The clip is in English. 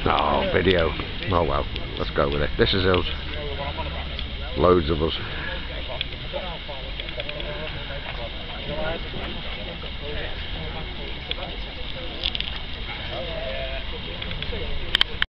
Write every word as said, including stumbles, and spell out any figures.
Oh, video. Oh well, let's go with it. This is us. Loads of us.